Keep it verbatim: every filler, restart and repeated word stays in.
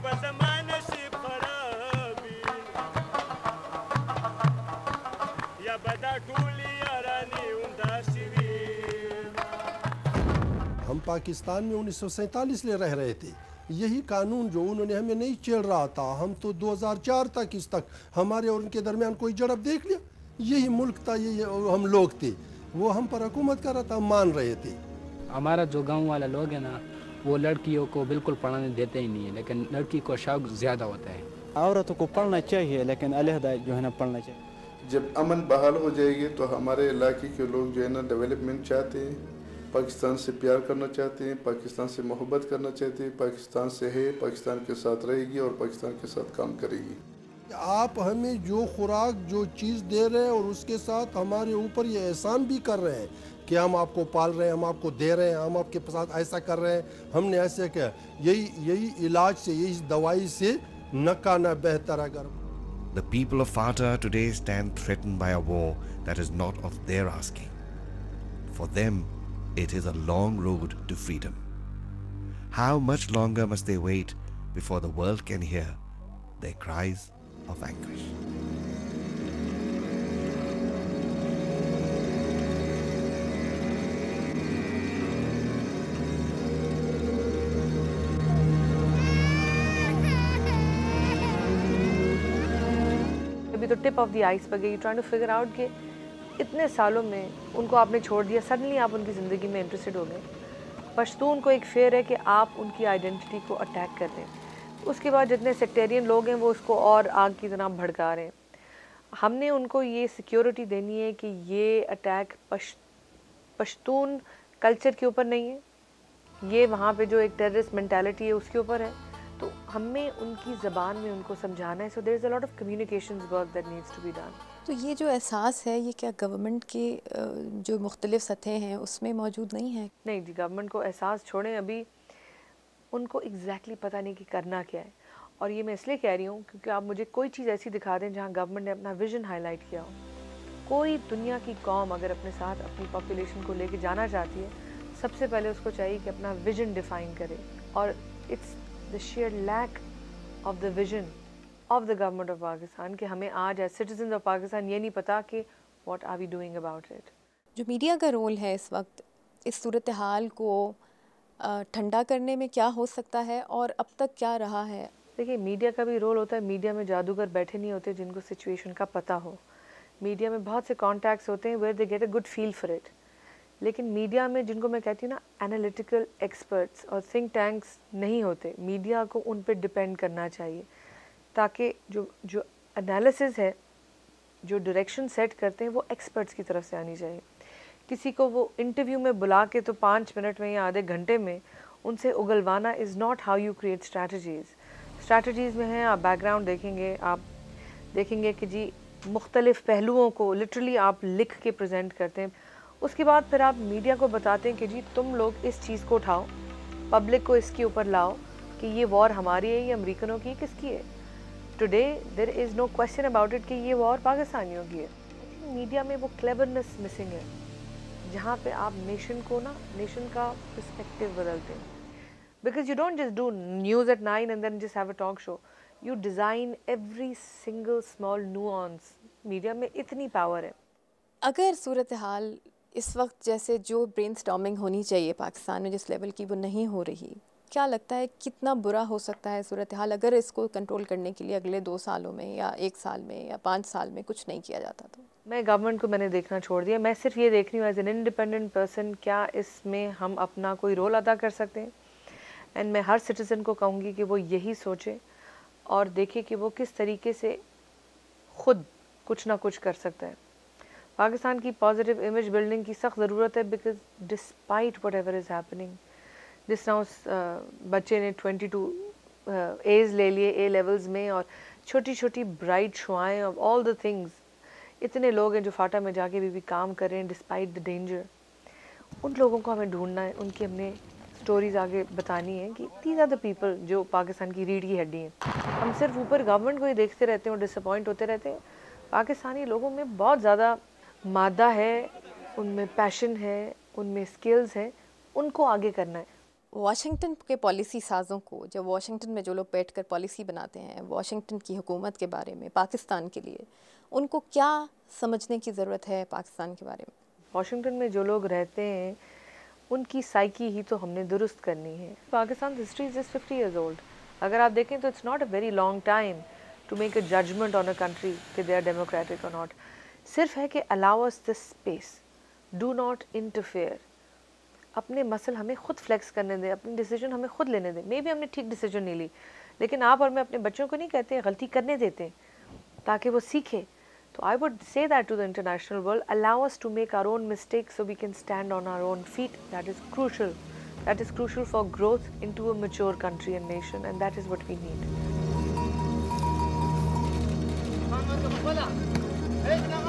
ہم پاکستان میں انیس سو سینتالیس لے رہ رہے تھے، یہی قانون جو انہوں نے ہمیں نہیں چل رہا تھا، ہم تو دو ہزار چار تک اس تک ہمارے اور ان کے درمیان کوئی جڑپ دیکھ لیا، یہی ملک تھا، یہی ہم لوگ تھے، وہ ہم پر حکومت کر رہا تھا، ہم مان رہے تھے۔ ہمارا جو گاؤں والا لوگ ہیں نا، وہ لڑکیوں کو بالکل پڑھانے دیتے ہی نہیں ہیں، لیکن لڑکی کو شوق زیادہ ہوتا ہے۔ عورتوں کو پڑھنا چاہیے لیکن علیحدہ جو ہے نا پڑھنا چاہیے۔ جب امن بحال ہو جائے گی تو ہمارے علاقے کے لوگ جو ہے نا ڈیولپمنٹ چاہتے ہیں، پاکستان سے پیار کرنا چاہتے ہیں، پاکستان سے محبت کرنا چاہتے ہیں، پاکستان سے ہے، پاکستان کے ساتھ رہے گی اور پاکستان کے ساتھ کام کرے گی۔ آپ ہمیں جو خوراک جو چیز دے رہے ہیں اور اس کے ساتھ ہمارے اوپر یہ احسان بھی کر رہے ہیں کہ ہم آپ کو پال رہے ہیں، ہم آپ کو دے رہے ہیں، ہم آپ کے ساتھ ایسا کر رہے ہیں، ہم نے ایسے کیا، یہی یہی علاج سے، یہی دوائی سے نہ کانا بہتر اگر۔ The people of FATA today stand threatened by a war that is not of their asking. For them, it is a long road to freedom. How much longer must they wait before the world can hear their cries of anguish? ابھی تو tip of the ice پر گئی، trying to figure out کہ اتنے سالوں میں ان کو آپ نے چھوڑ دیا، سڈنلی آپ ان کی زندگی میں انٹرسٹڈ ہو گئے۔ پشتون کو ایک فیئر ہے کہ آپ ان کی آئیڈینٹی کو اٹیک کر دیں، اس کے بعد جتنے سیکٹیرین لوگ ہیں وہ اس کو اور آگ کی طرح بھڑکا رہے ہیں۔ ہم نے ان کو یہ سیکیورٹی دینی ہے کہ یہ اٹیک پشتون کلچر کے اوپر نہیں ہے، یہ وہاں پہ جو ایک ٹیررسٹ مینٹیلٹی ہے اس کے اوپر ہے، تو ہمیں ان کی زبان میں ان کو سمجھانا ہے۔ So there is a lot of communications work that needs to be done. تو یہ جو احساس ہے یہ کیا گورنمنٹ کے جو مختلف سطحیں ہیں اس میں موجود نہیں ہے؟ نہیں جی، گورنمنٹ کو احساس چھوڑیں، ابھی ان کو ایگزیکٹلی پتہ نہیں کہ کرنا کیا ہے، اور یہ میں اس لیے کہہ رہی ہوں کیونکہ آپ مجھے کوئی چیز ایسی دکھا دیں جہاں گورنمنٹ نے اپنا ویژن ہائی لائٹ کیا ہو۔ کوئی دنیا کی قوم اگر اپنے ساتھ اپنی پاپولیشن کو لے کے جانا چاہتی ہے، سب سے پہلے اس کو چاہیے کہ اپنا ویژن ڈیفائن کرے، اور it's the sheer lack of the vision of the government of Pakistan کہ ہمیں آج ایز سٹیزنز آف پاکستان یہ نہیں پتا کہ what are we doing about it. جو میڈیا کا رول ہے اس وقت اس صورتحال کو ٹھنڈا کرنے میں کیا ہو سکتا ہے اور اب تک کیا رہا ہے؟ دیکھیے میڈیا کا بھی رول ہوتا ہے، میڈیا میں جادوگر بیٹھے نہیں ہوتے جن کو سچویشن کا پتہ ہو، میڈیا میں بہت سے کانٹیکٹس ہوتے ہیں where they get a good feel for it, لیکن میڈیا میں جن کو میں کہتی ہوں نا انالیٹیکل ایکسپرٹس اور تھنک ٹینکس نہیں ہوتے، میڈیا کو ان پہ ڈپینڈ کرنا چاہیے تاکہ جو جو انالیسز ہے، جو ڈائریکشن سیٹ کرتے ہیں وہ ایکسپرٹس کی طرف سے آنی چاہیے۔ کسی کو وہ انٹرویو میں بلا کے تو پانچ منٹ میں یا آدھے گھنٹے میں ان سے اگلوانا is not how you create strategies. Strategies میں ہیں، آپ بیک گراؤنڈ دیکھیں گے، آپ دیکھیں گے کہ جی مختلف پہلوؤں کو لٹرلی آپ لکھ کے پریزنٹ کرتے ہیں، اس کے بعد پھر آپ میڈیا کو بتاتے ہیں کہ جی تم لوگ اس چیز کو اٹھاؤ، پبلک کو اس کے اوپر لاؤ کہ یہ وار ہماری ہے، یہ امریکنوں کی، کس کی ہے۔ Today there is no question about it کہ یہ وار پاکستانیوں کی ہے۔ میڈیا میں وہ کلیورنس مسنگ ہے جہاں پہ آپ نیشن کو نا نیشن کا پرسپیکٹیو بدلتے ہیں، because you don't just do news at nine and then just have a talk show, you design every single small nuance. Media میں اتنی پاور ہے۔ اگر صورتحال اس وقت جیسے جو برین اسٹارمنگ ہونی چاہیے پاکستان میں جس لیول کی وہ نہیں ہو رہی، کیا لگتا ہے کتنا برا ہو سکتا ہے صورتحال اگر اس کو کنٹرول کرنے کے لیے اگلے دو سالوں میں یا ایک سال میں یا پانچ سال میں کچھ نہیں کیا جاتا؟ تو میں گورنمنٹ کو میں نے دیکھنا چھوڑ دیا، میں صرف یہ دیکھ رہی ہوں ایز این انڈیپینڈنٹ پرسن کیا اس میں ہم اپنا کوئی رول ادا کر سکتے ہیں، اینڈ میں ہر سٹیزن کو کہوں گی کہ وہ یہی سوچے اور دیکھے کہ وہ کس طریقے سے خود کچھ نہ کچھ کر سکتا ہے۔ پاکستان کی پازیٹیو امیج بلڈنگ کی سخت ضرورت ہے، because despite whatever is happening, جس طرح اس بچے نے ٹوینٹی ٹو ایز لے لیے اے لیولز میں، اور چھوٹی چھوٹی برائٹ شعائیں آف آل دا تھنگز، اتنے لوگ ہیں جو فاٹا میں جا کے بھی, بھی کام کر رہے ہیں ڈسپائٹ دا ڈینجر. ان لوگوں کو ہمیں ڈھونڈنا ہے, ان کی ہم نے سٹوریز آگے بتانی ہیں کہ دیز آر دا پیپل جو پاکستان کی ریڑھ کی ہڈی ہیں. ہم صرف اوپر گورنمنٹ کو ہی دیکھتے رہتے ہیں اور ڈس اپوائنٹ ہوتے رہتے ہیں. پاکستانی لوگوں میں بہت زیادہ مادہ ہے, ان میں پیشن ہے, ان میں اسکلز ہیں, ان کو آگے کرنا ہے. वाशिंगटन के पॉलिसी साज़ों को, जब वाशिंगटन में जो लोग बैठकर पॉलिसी बनाते हैं वाशिंगटन की हुकूमत के बारे में, पाकिस्तान के लिए, उनको क्या समझने की ज़रूरत है पाकिस्तान के बारे में? वाशिंगटन में जो लोग रहते हैं उनकी साइकी ही तो हमने दुरुस्त करनी है. Pakistan history is just fifty years old. अगर आप देखें तो it's not a very long time to make a judgement on a country कि दे आर डेमोक्रेटिक और नॉट. सिर्फ है कि allow us this space, do not interfere. अपने मसल हमें खुद फ्लेक्स करने दें, अपनी डिसीजन हमें खुद लेने दें. मे बी हमने ठीक डिसीजन नहीं ली, लेकिन आप और मैं अपने बच्चों को नहीं कहते गलती करने देते ताकि वो सीखे. So I would say that to the international world, allow us to make our own mistakes so we can stand on our own feet. That is crucial. That is crucial for growth into a mature country and nation, and that is what we need.